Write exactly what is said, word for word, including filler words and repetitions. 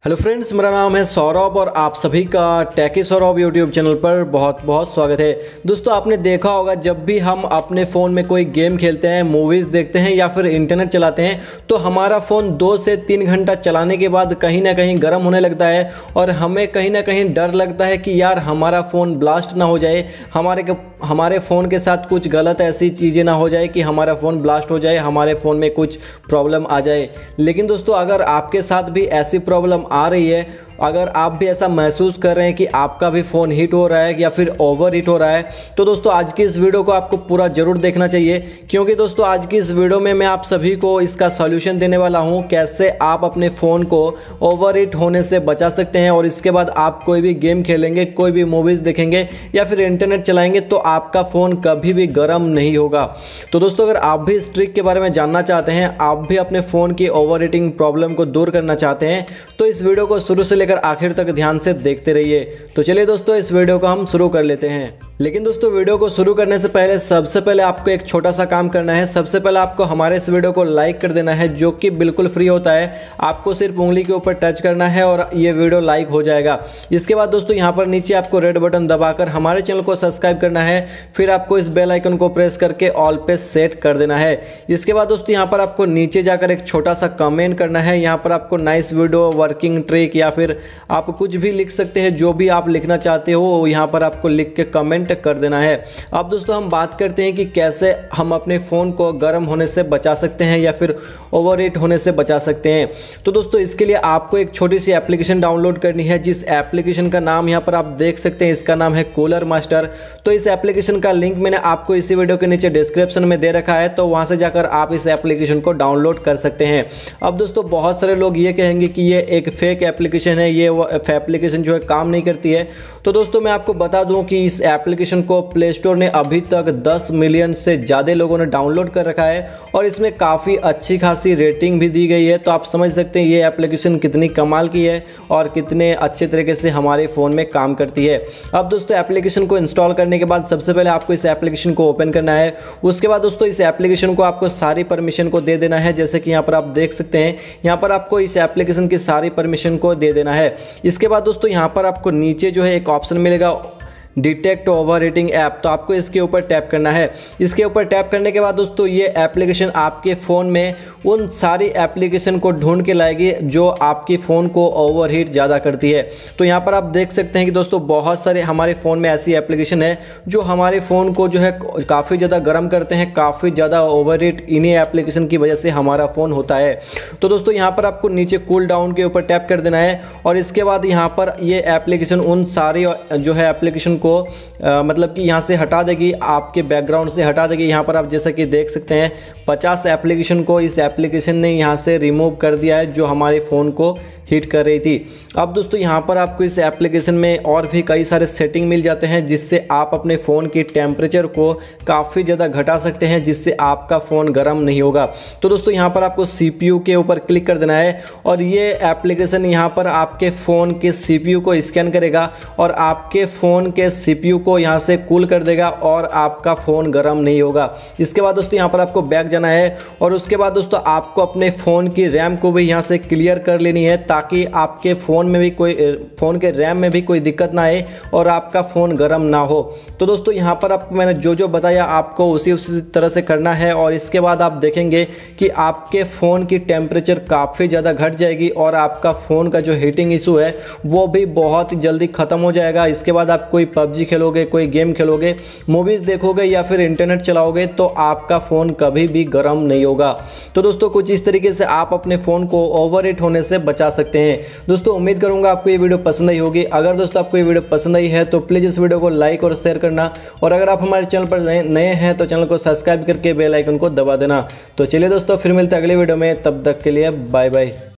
Hello friends, मेरा नाम है सौरभ और आप सभी का टेकी सौरभ यूट्यूब चैनल पर बहुत बहुत स्वागत है। दोस्तों, आपने देखा होगा जब भी हम अपने फ़ोन में कोई गेम खेलते हैं, मूवीज़ देखते हैं या फिर इंटरनेट चलाते हैं तो हमारा फ़ोन दो से तीन घंटा चलाने के बाद कहीं ना कहीं गर्म होने लगता है और हमें कहीं ना कहीं डर लगता है कि यार हमारा फ़ोन ब्लास्ट ना हो जाए, हमारे हमारे फ़ोन के साथ कुछ गलत ऐसी चीज़ें ना हो जाए कि हमारा फ़ोन ब्लास्ट हो जाए, हमारे फ़ोन में कुछ प्रॉब्लम आ जाए। लेकिन दोस्तों, अगर आपके साथ भी ऐसी प्रॉब्लम आ रही है, अगर आप भी ऐसा महसूस कर रहे हैं कि आपका भी फ़ोन हीट हो रहा है या फिर ओवर हीट हो रहा है, तो दोस्तों आज की इस वीडियो को आपको पूरा ज़रूर देखना चाहिए, क्योंकि दोस्तों आज की इस वीडियो में मैं आप सभी को इसका सॉल्यूशन देने वाला हूं, कैसे आप अपने फ़ोन को ओवर हीट होने से बचा सकते हैं और इसके बाद आप कोई भी गेम खेलेंगे, कोई भी मूवीज़ देखेंगे या फिर इंटरनेट चलाएंगे तो आपका फ़ोन कभी भी गर्म नहीं होगा। तो दोस्तों, अगर आप भी इस ट्रिक के बारे में जानना चाहते हैं, आप भी अपने फ़ोन की ओवर हीटिंग प्रॉब्लम को दूर करना चाहते हैं, तो इस वीडियो को शुरू से लेकर आखिर तक ध्यान से देखते रहिए। तो चलिए दोस्तों, इस वीडियो को हम शुरू कर लेते हैं। लेकिन दोस्तों, वीडियो को शुरू करने से पहले सबसे पहले आपको एक छोटा सा काम करना है। सबसे पहले आपको हमारे इस वीडियो को लाइक कर देना है, जो कि बिल्कुल फ्री होता है। आपको सिर्फ उंगली के ऊपर टच करना है और ये वीडियो लाइक हो जाएगा। इसके बाद दोस्तों, यहाँ पर नीचे आपको रेड बटन दबाकर हमारे चैनल को सब्सक्राइब करना है। फिर आपको इस बेल आइकन को प्रेस करके ऑल पे सेट कर देना है। इसके बाद दोस्तों, यहाँ पर आपको नीचे जाकर एक छोटा सा कमेंट करना है। यहाँ पर आपको नाइस वीडियो, वर्किंग ट्रिक या फिर आप कुछ भी लिख सकते हैं, जो भी आप लिखना चाहते हो यहाँ पर आपको लिख के कमेंट कर देना है। अब दोस्तों, हम बात करते हैं कि कैसे हम अपने फ़ोन को गर्म होने से बचा सकते हैं या फिर ओवरहीट होने से बचा सकते हैं। तो दोस्तों, इसके लिए आपको एक छोटी सी एप्लीकेशन डाउनलोड करनी है, जिस एप्लीकेशन का नाम यहाँ पर आप देख सकते हैं। इसका नाम है कूलर मास्टर। तो इस एप्लीकेशन का लिंक मैंने आपको इसी वीडियो के नीचे डिस्क्रिप्शन में दे रखा है, तो वहाँ से जाकर आप इस एप्लीकेशन को डाउनलोड कर सकते हैं। अब दोस्तों, बहुत सारे लोग ये कहेंगे कि ये एक फेक एप्लीकेशन है, ये वो एप्लीकेशन जो है काम नहीं करती है। तो दोस्तों, मैं आपको बता दूं कि इस एप्लीकेशन को प्ले स्टोर ने अभी तक दस मिलियन से ज़्यादा लोगों ने डाउनलोड कर रखा है और इसमें काफ़ी अच्छी खासी रेटिंग भी दी गई है। तो आप समझ सकते हैं ये एप्लीकेशन कितनी कमाल की है और कितने अच्छे तरीके से हमारे फ़ोन में काम करती है। अब दोस्तों, एप्लीकेशन को इंस्टॉल करने के बाद सबसे पहले आपको इस एप्लीकेशन को ओपन करना है। उसके बाद दोस्तों, इस एप्लीकेशन को आपको सारी परमिशन को दे देना है। जैसे कि यहाँ पर आप देख सकते हैं, यहाँ पर आपको इस एप्लीकेशन की सारी परमिशन को दे देना है। इसके बाद दोस्तों, यहाँ पर आपको नीचे जो है एक ऑप्शन मिलेगा, डिटेक्ट ओवर हीटिंग ऐप। तो आपको इसके ऊपर टैप करना है। इसके ऊपर टैप करने के बाद दोस्तों, ये एप्लीकेशन आपके फ़ोन में उन सारी एप्लीकेशन को ढूंढ के लाएगी जो आपके फ़ोन को ओवरहीट ज़्यादा करती है। तो यहाँ पर आप देख सकते हैं कि दोस्तों, बहुत सारे हमारे फ़ोन में ऐसी एप्लीकेशन है जो हमारे फ़ोन को जो है काफ़ी ज़्यादा गर्म करते हैं, काफ़ी ज़्यादा ओवरहीट इन्हीं एप्लीकेशन की वजह से हमारा फ़ोन होता है। तो दोस्तों, यहाँ पर आपको नीचे कूल डाउन के ऊपर टैप कर देना है और इसके बाद यहाँ पर ये एप्लीकेशन उन सारी जो है एप्लीकेशन को आ, मतलब कि यहाँ से हटा देगी, आपके बैकग्राउंड से हटा देगी। यहाँ पर आप जैसा कि देख सकते हैं, पचास एप्लीकेशन को इस एप्लीकेशन ने यहाँ से रिमूव कर दिया है जो हमारे फ़ोन को हीट कर रही थी। अब दोस्तों, यहाँ पर आपको इस एप्लीकेशन में और भी कई सारे सेटिंग मिल जाते हैं, जिससे आप अपने फ़ोन की टेम्परेचर को काफ़ी ज़्यादा घटा सकते हैं, जिससे आपका फ़ोन गर्म नहीं होगा। तो दोस्तों, यहाँ पर आपको सी पी यू के ऊपर क्लिक कर देना है और ये एप्लीकेशन यहाँ पर आपके फ़ोन के सी पी यू को स्कैन करेगा और आपके फ़ोन के सी पी यू को यहाँ से कूल कर देगा और आपका फ़ोन गर्म नहीं होगा। इसके बाद दोस्तों, यहाँ पर आपको बैक जाना है और उसके बाद दोस्तों, आपको अपने फ़ोन की रैम को भी यहाँ से क्लियर कर लेनी है, ताकि आपके फ़ोन में भी कोई फ़ोन के रैम में भी कोई दिक्कत ना आए और आपका फ़ोन गर्म ना हो। तो दोस्तों, यहाँ पर आपको मैंने जो जो बताया आपको उसी उसी तरह से करना है और इसके बाद आप देखेंगे कि आपके फ़ोन की टेम्परेचर काफ़ी ज़्यादा घट जाएगी और आपका फ़ोन का जो हीटिंग इशू है वो भी बहुत ही जल्दी ख़त्म हो जाएगा। इसके बाद आप कोई पबजी खेलोगे, कोई गेम खेलोगे, मूवीज़ देखोगे या फिर इंटरनेट चलाओगे तो आपका फ़ोन कभी भी गर्म नहीं होगा। तो दोस्तों, कुछ इस तरीके से आप अपने फ़ोन को ओवरहीट होने से बचा सकते हैं। दोस्तों, उम्मीद करूंगा आपको ये वीडियो पसंद आई होगी। अगर दोस्तों आपको ये वीडियो पसंद आई है तो प्लीज़ इस वीडियो को लाइक और शेयर करना और अगर आप हमारे चैनल पर नए हैं तो चैनल को सब्सक्राइब करके बेल आइकन को दबा देना। तो चलिए दोस्तों, फिर मिलते हैं अगले वीडियो में, तब तक के लिए बाय बाय।